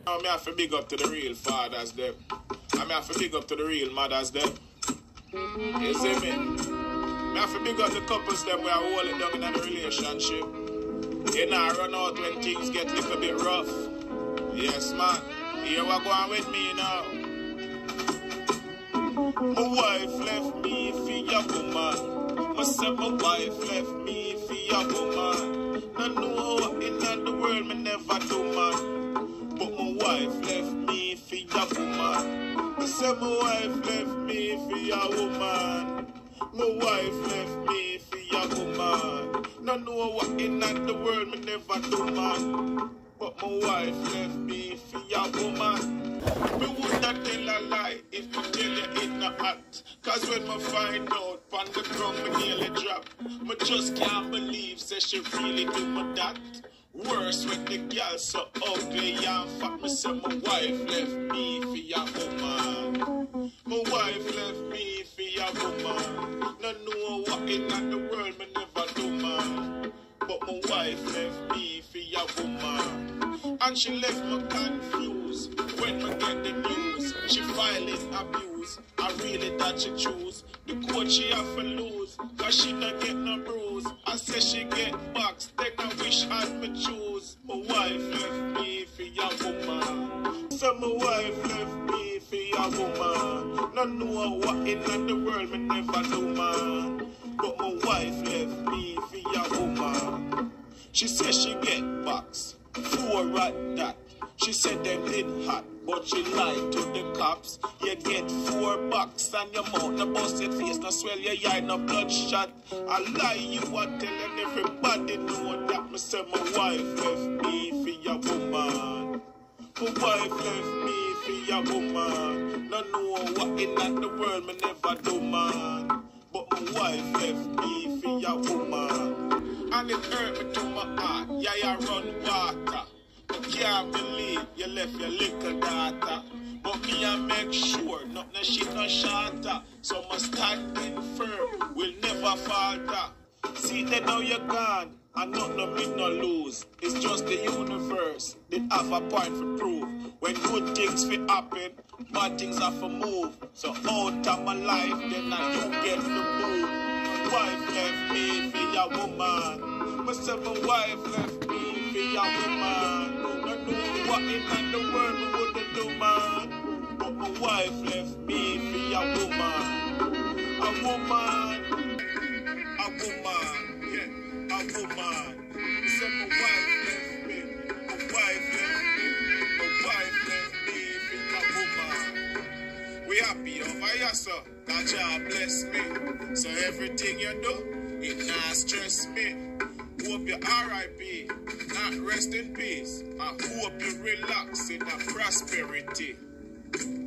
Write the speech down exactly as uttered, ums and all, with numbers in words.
Now me have to big up to the real fathers them. I me have to big up to the real mothers them. You see me? Me have to big up the couples them where I hold it down in a relationship. You know, run out when things get a little bit rough. Yes, man. Here we go on with me now. My wife left me for your woman. My said my wife left me for your woman. I know what in the world me never do, man. But my wife left me for your woman. I said my wife left me for your woman. My wife left me for your woman. No know what in the world me never do, man. But my wife left me for your woman. Me would not tell a lie if me tell you it not act. Cause when me find out, on the ground me nearly drop. Me just can't believe, say she really do me that. Worse when the girl so ugly and fat. Me say my wife left me for your woman. My wife left me for your woman. No know what in the world me never do, man. But my wife left me for your woman. And she left me confused when me get the news. She filing abuse. I really that she choose. The court she have to lose. Cause she don't get no bruise. I say she get boxed. Take a wish and me choose. My wife left me for your woman. So my wife left me for your woman. No know what in the world me never do, man. But my wife left me for your woman. She said she get boxed. Four at that. She said them did hot, but she lied to the cops. You get four bucks and your mouth no busted face, no swell your eye, no bloodshot. I lie you are telling everybody know that me say my wife left me for your woman. My wife left me for your woman. No know what in the world me never do, man. But my wife left me for your woman. And it hurt me to my heart, yeah, you run water. I can't believe you left your little daughter. But me I make sure nothing shit no shatter. So my standing firm will never falter. See that now you're gone, and nothing no me no lose. It's just the universe, they have a point for prove. When good things will happen, bad things have to move. So out of my life, then I you get the move. Wife left me for your woman. My seven wife left me for your woman. I know what in the world we wouldn't do, man. But my wife left me for your woman. A woman. A woman. Yeah, a woman. So my wife left me. My wife left me. My wife left me for your woman. We happy over here, sir. God job bless me. So everything you do, it not stress me. Hope you R I P, not rest in peace. I hope you relax in a prosperity.